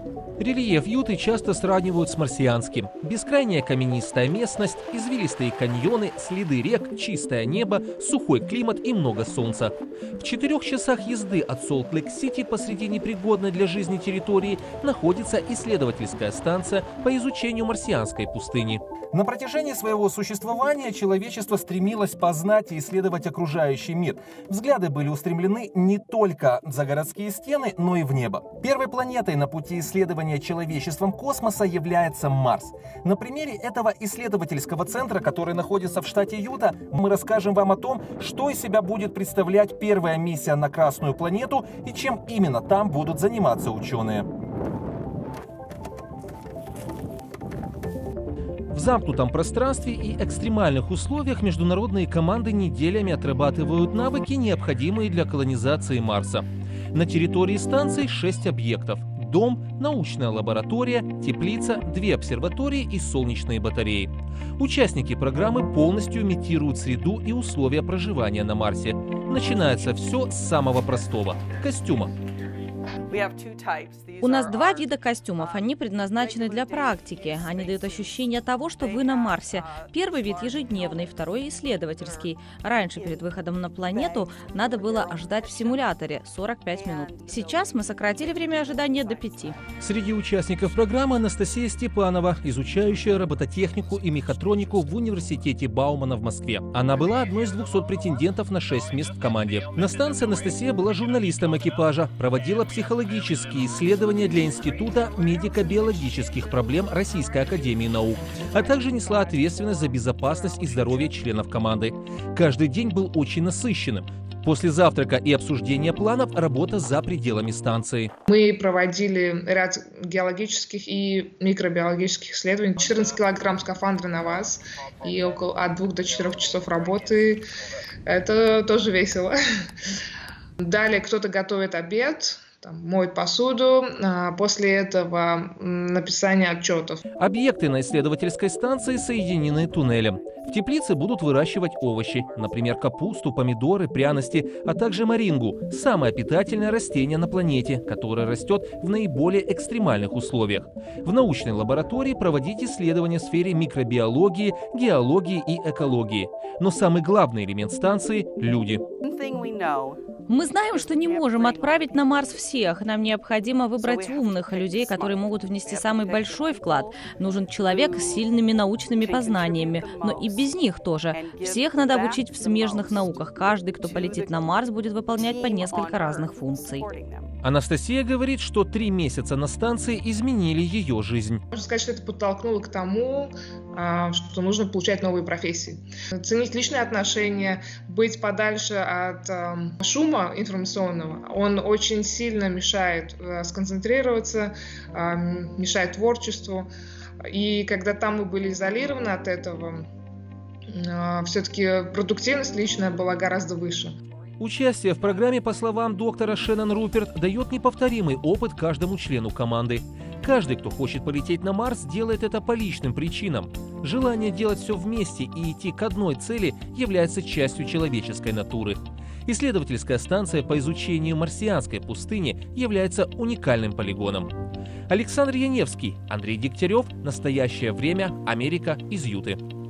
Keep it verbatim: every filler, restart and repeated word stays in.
Рельеф Юты часто сравнивают с марсианским. Бескрайняя каменистая местность, извилистые каньоны, следы рек, чистое небо, сухой климат и много солнца. В четырех часах езды от Солт-Лейк-Сити посреди непригодной для жизни территории находится исследовательская станция по изучению марсианской пустыни. На протяжении своего существования человечество стремилось познать и исследовать окружающий мир. Взгляды были устремлены не только за городские стены, но и в небо. Первой планетой на пути исследования человечеством космоса является Марс. На примере этого исследовательского центра, который находится в штате Юта, мы расскажем вам о том, что из себя будет представлять первая миссия на Красную планету и чем именно там будут заниматься ученые. В замкнутом пространстве и экстремальных условиях международные команды неделями отрабатывают навыки, необходимые для колонизации Марса. На территории станции шесть объектов: дом, научная лаборатория, теплица, две обсерватории и солнечные батареи. Участники программы полностью имитируют среду и условия проживания на Марсе. Начинается все с самого простого – костюма. У нас два вида костюмов. Они предназначены для практики. Они дают ощущение того, что вы на Марсе. Первый вид ежедневный, второй исследовательский. Раньше, перед выходом на планету, надо было ждать в симуляторе сорок пять минут. Сейчас мы сократили время ожидания до пяти. Среди участников программы Анастасия Степанова, изучающая робототехнику и мехатронику в университете Баумана в Москве. Она была одной из двухсот претендентов на шесть мест в команде. На станции Анастасия была журналистом экипажа, проводила психологические исследования для Института медико-биологических проблем Российской академии наук, а также несла ответственность за безопасность и здоровье членов команды. Каждый день был очень насыщенным. После завтрака и обсуждения планов работа за пределами станции. Мы проводили ряд геологических и микробиологических исследований. четырнадцать килограмм скафандра на вас и около от двух до четырёх часов работы. Это тоже весело. Далее кто-то готовит обед, там, моет посуду, а после этого написание отчетов. Объекты на исследовательской станции соединены туннелем. В теплице будут выращивать овощи, например, капусту, помидоры, пряности, а также морингу – самое питательное растение на планете, которое растет в наиболее экстремальных условиях. В научной лаборатории проводить исследования в сфере микробиологии, геологии и экологии. Но самый главный элемент станции – люди. Мы знаем, что не можем отправить на Марс всех. Нам необходимо выбрать умных людей, которые могут внести самый большой вклад. Нужен человек с сильными научными познаниями, но и без них тоже. Всех надо обучить в смежных науках. Каждый, кто полетит на Марс, будет выполнять по несколько разных функций. Анастасия говорит, что три месяца на станции изменили ее жизнь. Можно сказать, что это подтолкнуло к тому, что нужно получать новые профессии. Ценить личные отношения, быть подальше от шума информационного. Он очень сильно мешает сконцентрироваться, мешает творчеству. И когда там мы были изолированы от этого, все-таки продуктивность личная была гораздо выше. Участие в программе, по словам доктора Шеннон Руперт, дает неповторимый опыт каждому члену команды. Каждый, кто хочет полететь на Марс, делает это по личным причинам. Желание делать все вместе и идти к одной цели является частью человеческой натуры. Исследовательская станция по изучению марсианской пустыни является уникальным полигоном. Александр Яневский, Андрей Дегтярев. Настоящее время. Америка. Из Юты.